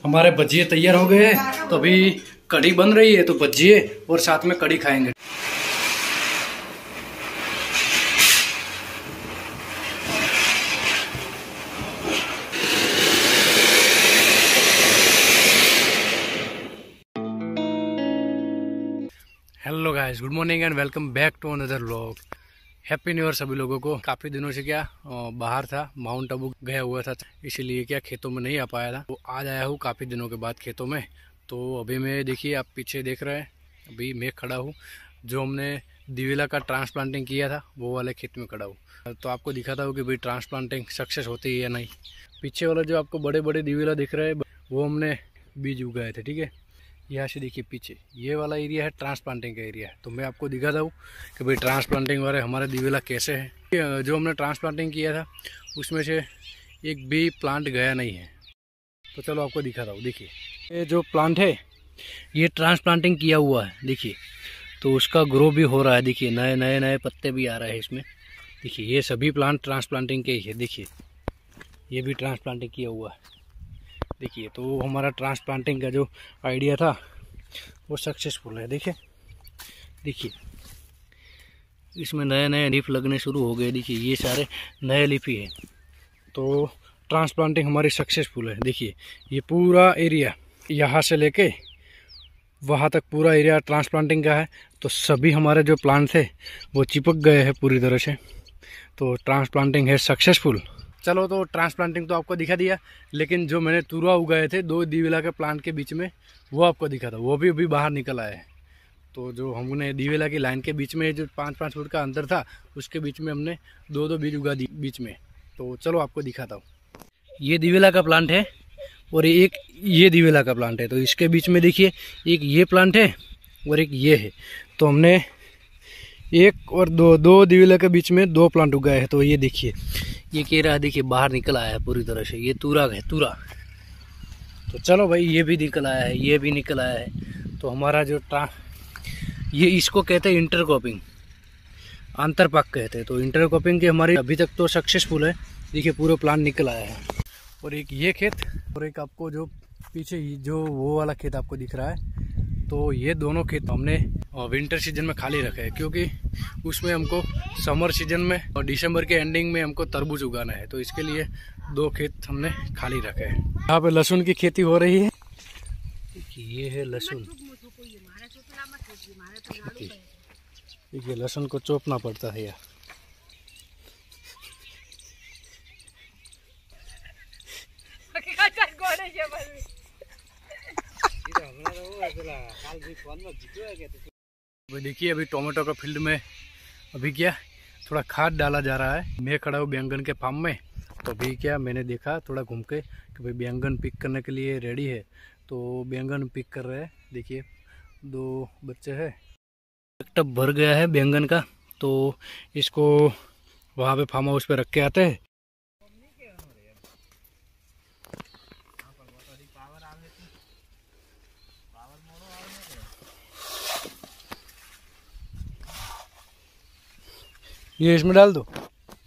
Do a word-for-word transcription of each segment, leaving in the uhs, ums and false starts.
हमारे भजिए तैयार हो गए हैं, तो अभी कढ़ी बन रही है, तो भजिए और साथ में कढ़ी खाएंगे। Hello guys, good morning and welcome back to another vlog. Happy new year सभी लोगों को। काफ़ी दिनों से क्या बाहर था, माउंट आबू गया हुआ था, इसीलिए क्या खेतों में नहीं आ पाया था। तो आज आया हूँ काफ़ी दिनों के बाद खेतों में। तो अभी मैं देखिए, आप पीछे देख रहे हैं, अभी मैं खड़ा हूँ जो हमने दिवेला का ट्रांसप्लांटिंग किया था वो वाले खेत में खड़ा हूँ। तो आपको दिखाता हूँ कि भाई ट्रांसप्लांटिंग सक्सेस होती है या नहीं। पीछे वाला जो आपको बड़े बड़े दिवेला दिख रहे हैं वो हमने बीज उगाए थे, ठीक है। यहाँ से देखिए पीछे ये वाला एरिया है ट्रांसप्लांटिंग का एरिया है। तो मैं आपको दिखाता हूँ कि भाई ट्रांसप्लांटिंग वाले हमारे दिवेला कैसे है। जो हमने ट्रांसप्लांटिंग किया था उसमें से एक भी प्लांट गया नहीं है। तो चलो आपको दिखाता हूँ। देखिए ये जो प्लांट है ये ट्रांसप्लांटिंग किया हुआ है, देखिए। तो उसका ग्रो भी हो रहा है, देखिए नए नए नए पत्ते भी आ रहे हैं इसमें। देखिए ये सभी प्लांट ट्रांसप्लांटिंग के ही है। देखिए ये भी ट्रांसप्लांटिंग किया हुआ है, देखिए। तो हमारा ट्रांसप्लांटिंग का जो आइडिया था वो सक्सेसफुल है। देखिए देखिए इसमें नए नए लीफ लगने शुरू हो गए, देखिए ये सारे नए लीफ ही है। तो ट्रांसप्लांटिंग हमारी सक्सेसफुल है। देखिए ये पूरा एरिया यहाँ से लेके वहाँ तक पूरा एरिया ट्रांसप्लांटिंग का है। तो सभी हमारे जो प्लांट थे वो चिपक गए हैं पूरी तरह से। तो ट्रांसप्लांटिंग है सक्सेसफुल। चलो तो ट्रांसप्लांटिंग तो आपको दिखा दिया, लेकिन जो मैंने तुरा उगाए थे दो दिवेला के प्लांट के बीच में वो आपको दिखा था, वो भी अभी बाहर निकल आए हैं। तो जो हमने दिवेला की लाइन के बीच में जो पाँच पाँच फुट का अंतर था उसके बीच में हमने दो दो बीज उगा दी बीच में। तो चलो आपको दिखाता हूँ। ये दिवेला का प्लांट है और एक ये दिवेला का प्लांट है। तो इसके बीच में देखिए एक ये प्लांट है और एक ये है। तो हमने एक और दो दो दिवेला के बीच में दो प्लांट उगाए हैं। तो ये देखिए ये केरा देखिए बाहर निकल आया है पूरी तरह से, ये तूरा है तूरा। तो चलो भाई ये भी निकल आया है, ये भी निकल आया है। तो हमारा जो ट्रा ये इसको कहते हैं इंटरक्रॉपिंग, अंतरपाक कहते हैं। तो इंटरक्रॉपिंग की हमारी अभी तक तो सक्सेसफुल है। देखिए पूरे प्लांट निकल आया है। और एक ये खेत और एक आपको जो पीछे जो वो वाला खेत आपको दिख रहा है, तो ये दोनों खेत हमने विंटर सीजन में खाली रखे हैं, क्योंकि उसमें हमको समर सीजन में और दिसंबर के एंडिंग में हमको तरबूज उगाना है। तो इसके लिए दो खेत हमने खाली रखे हैं। यहाँ पे लहसुन की खेती हो रही है, ये है लहसुन। देखिए लहसुन को चोपना पड़ता है यार। देखिए अभी टोमेटो का फील्ड में अभी क्या थोड़ा खाद डाला जा रहा है। मैं खड़ा हूँ बैंगन के फार्म में। तो अभी क्या मैंने देखा थोड़ा घूम के कि भाई बैंगन पिक करने के लिए रेडी है। तो बैंगन पिक कर रहे हैं, देखिए दो बच्चे हैं। एक टब भर गया है बैंगन का, तो इसको वहाँ पे फार्म हाउस पे रख के आते हैं। ये इसमें डाल दो।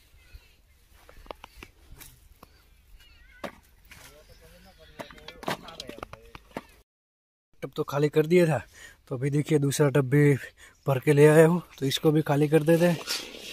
टब तो खाली कर दिया था, तो अभी देखिए दूसरा टब भी भर के ले आया हूँ। तो इसको भी खाली कर देते हैं।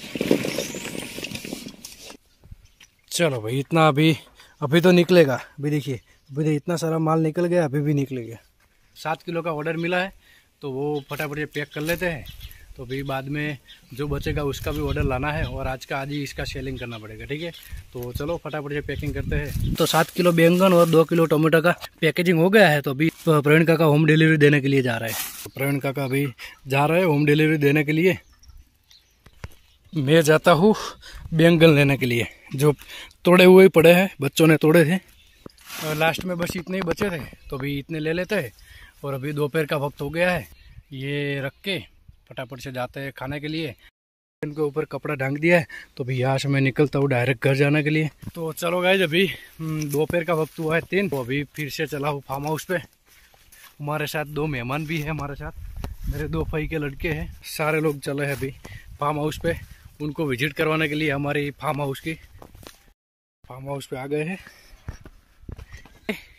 चलो भाई इतना अभी अभी तो निकलेगा। अभी देखिए अभी इतना सारा माल निकल गया, अभी भी निकलेगा। सात किलो का ऑर्डर मिला है, तो वो फटाफट से पैक कर लेते हैं। तो अभी बाद में जो बचेगा उसका भी ऑर्डर लाना है, और आज का आज ही इसका सेलिंग करना पड़ेगा, ठीक है। तो चलो फटाफट से पैकिंग करते हैं। तो सात किलो बैंगन और दो किलो टमाटर का पैकेजिंग हो गया है। तो अभी प्रवीण काका होम डिलीवरी देने के लिए जा रहे हैं। तो प्रवीण काका अभी जा रहे हैं होम डिलीवरी देने के लिए। मैं जाता हूँ बैंगन लेने के लिए, जो तोड़े हुए पड़े हैं, बच्चों ने तोड़े थे। लास्ट में बस इतने ही बचे थे, तो अभी इतने ले लेते हैं। और अभी दोपहर का वक्त हो गया है, ये रख के फटाफट से जाते हैं खाने के लिए। इनके ऊपर कपड़ा ढांक दिया है, तो अभी यहाँ से मैं निकलता हूँ डायरेक्ट घर जाने के लिए। तो चलो गाइस अभी दोपहर का वक्त हुआ है तीन। तो अभी फिर से चला हूँ फार्म हाउस पे। हमारे साथ दो मेहमान भी है, हमारे साथ मेरे दो भाई के लड़के हैं। सारे लोग चले हैं अभी फार्म हाउस पे, उनको विजिट करवाने के लिए। हमारी फार्म हाउस की फार्म हाउस पे आ गए हैं।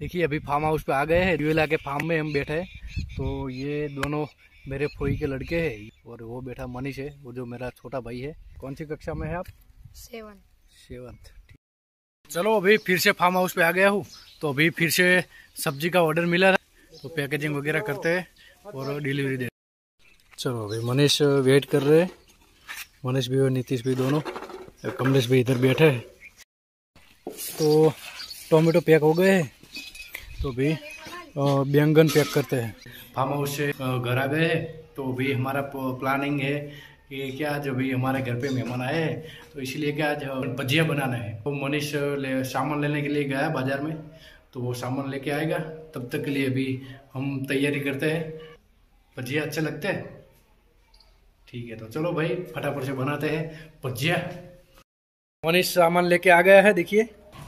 देखिए अभी फार्म हाउस पे आ गए हैं, रिवेला के फार्म में हम बैठे हैं। तो ये दोनों मेरे फोई के लड़के हैं और वो बैठा मनीष है, वो जो मेरा छोटा भाई है। कौन सी कक्षा में है आप? Seven seventh. चलो अभी फिर से फार्म हाउस पे आ गया हूँ, तो अभी फिर से सब्जी का ऑर्डर मिला, तो पैकेजिंग वगैरह करते हैं और डिलीवरी दे। चलो अभी मनीष वेट कर रहे हैं, मनीष भी और नीतीश भी दोनों, कमलेश भी इधर बैठे हैं। तो टोमेटो पैक हो गए हैं, तो अभी बैंगन पैक करते हैं। फार्म हाउस से घर आ गए हैं, तो अभी हमारा प्लानिंग है कि क्या आज अभी हमारे घर पे मेहमान आए हैं, तो इसीलिए क्या आज भजिया बनाना है। तो मनीष ले सामान लेने के लिए गया है बाजार में, तो वो सामान लेके आएगा। तब तक के लिए अभी हम तैयारी करते हैं। भजिया अच्छे लगते हैं? ठीक है, तो चलो भाई फटाफट से बनाते हैं भजिया। मनीष सामान लेके आ गया है, देखिए।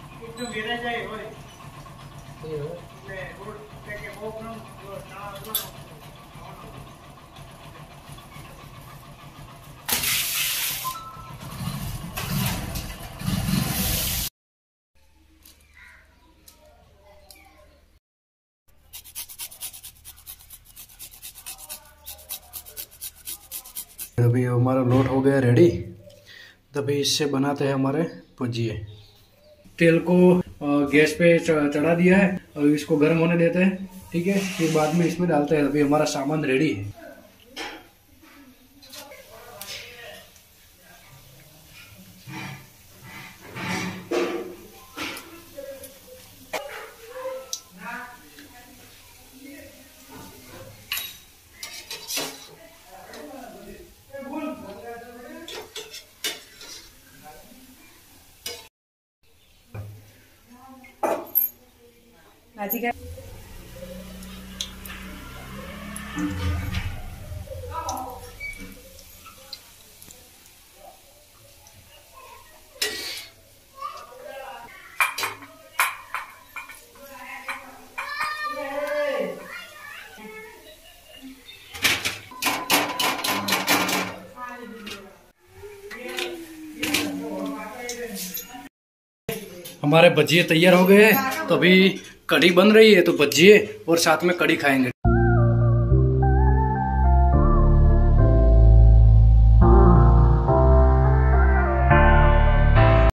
अभी हमारा लोट हो गया रेडी, तभी इससे बनाते हैं हमारे भजिए। तेल को गैस पे चढ़ा दिया है और इसको गर्म होने देते हैं, ठीक है। फिर बाद में इसमें डालते हैं। अभी हमारा सामान रेडी है। ठीक है। हमारे भजिए तैयार हो गए हैं, तो अभी कढ़ी बन रही है, तो भजिए और साथ में कढ़ी खाएंगे।